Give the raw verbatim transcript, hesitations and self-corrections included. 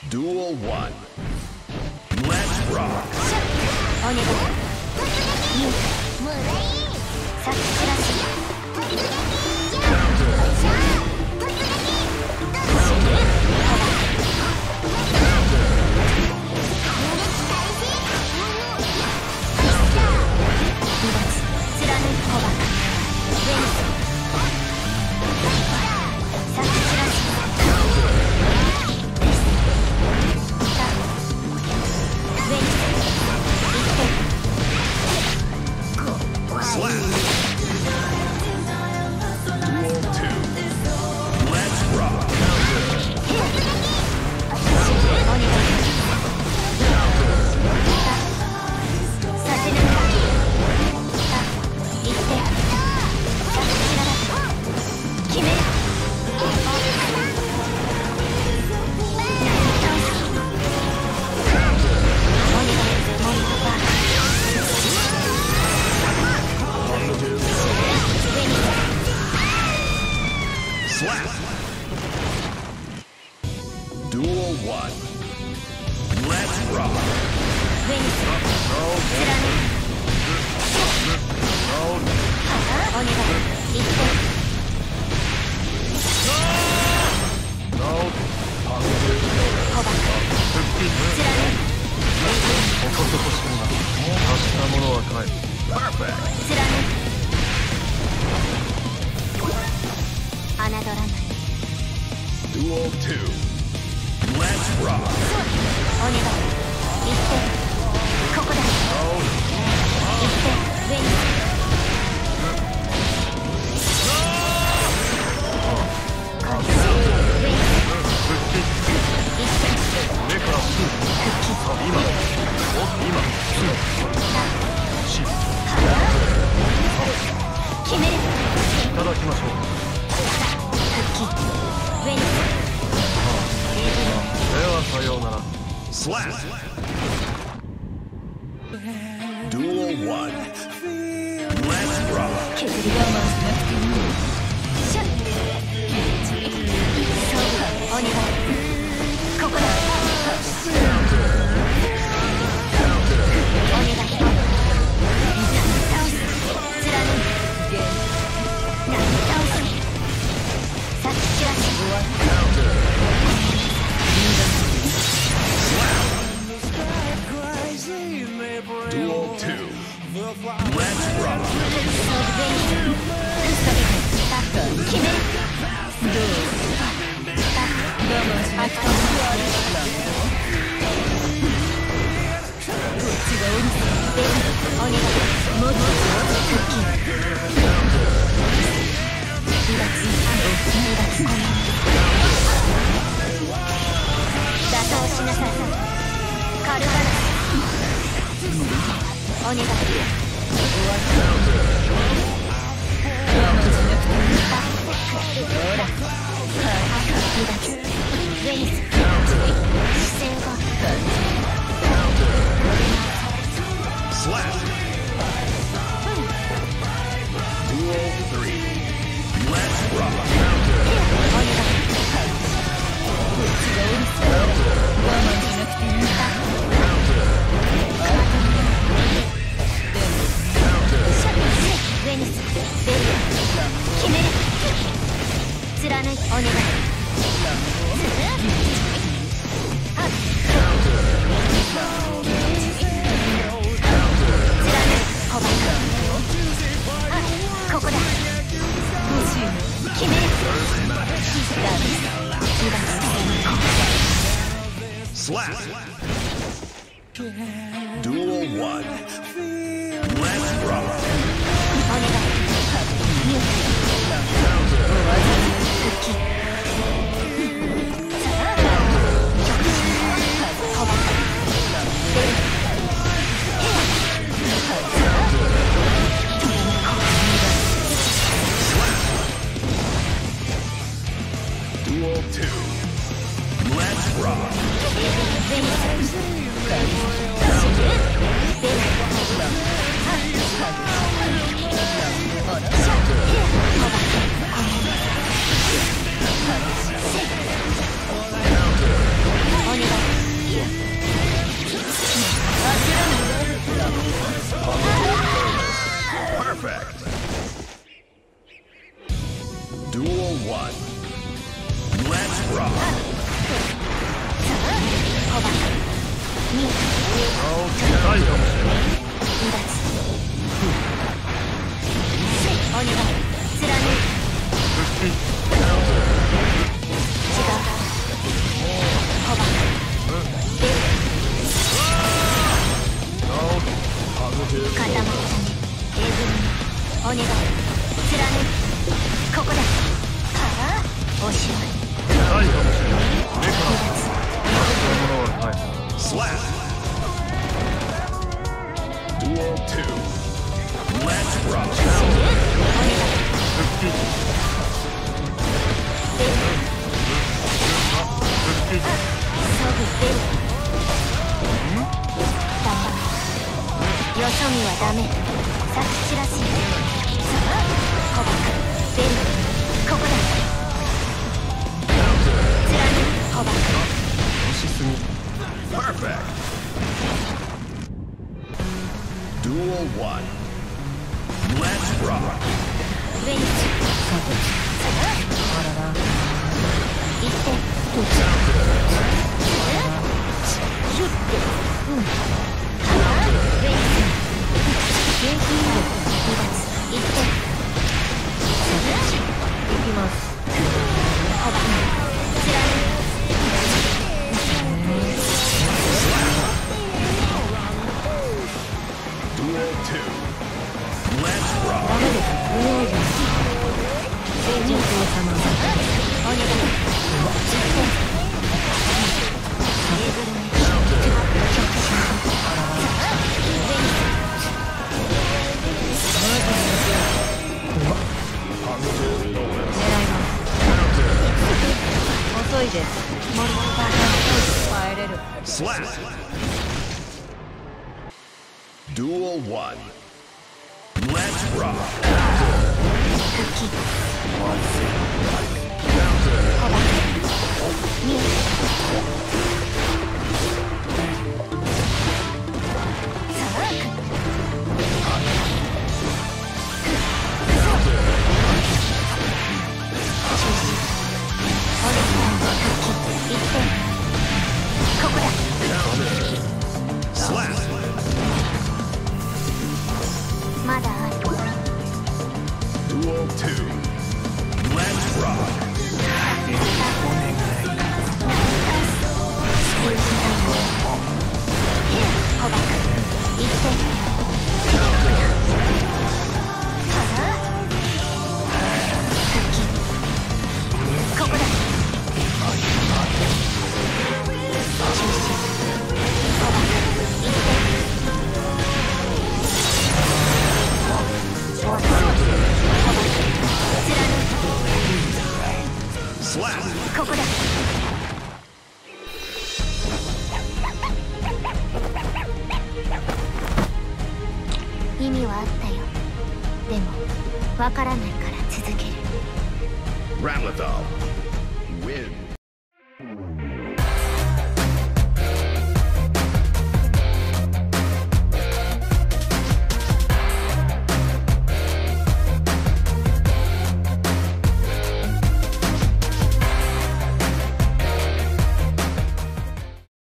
Duel one. Let's rock. お願い。に、もらい。さっきチラシ。 Duel one. Let's rock. Duel two. Let's rock. お願い。行って。ここだ。行って。上に。こいつ。上に。 復帰。 行って。 上からすぐ。 復帰。 今。お、今。すぐ。し。 決める。 いただきましょう。 復帰。上に。 ではさようなら。 Slap. Duel one. Let's rock. 削り我慢しなくていい。シャッ。そう、お願い。ここだ。お願い。倒す。貫く。な倒す。さっきチラシ。 Duel two. Let's rock. 決める。どう？我慢しなくていい。こっちがおりさ。お願い。もっと復帰。離脱。離脱。打倒しなさい。カルバナス。お願い。終わった。我慢しなくていい。ほら。離脱。上に。視線が。 Slap. Duel three. Let's rock. お願い。こっちがおりさ。我慢しなくていい。上に。決める。貫いて。お願い。ここだ。決める。 Slap. Duel one. Let's rock. お願い。復帰。 Duel two. Let's rock. お願い。 見え痛いかもしれない。 離脱お願い貫く復帰。 違う捕獲出る固まったねえぐみお願い貫くここだはあおしまい痛いかもしれない。目から離脱ものは返す。 Slap. Duel two. Let's rock. お願い復帰。 出る復帰。 すぐ出る頑張れよそ見はダメ先散らし捕獲出るここだ貫く捕獲押しすぎ。 Perfect. Duel one. Let's rock. 上に行ってヒュッてうんはあ上に元気になる離脱行って行きます捕獲貫く Duel two. Let's rock. ダメです無用心成長様お願い遅いです森のバカ帰れる Slap. Duel one. Let's rock. 復帰捕獲見えさあ Slap. まだある Duel two. Let's rock. 捕獲行って復帰ここだ中止捕獲行って終わった捕獲貫く Slap. ここだ意味はあったよでもわからないから続ける Ramlethal wins.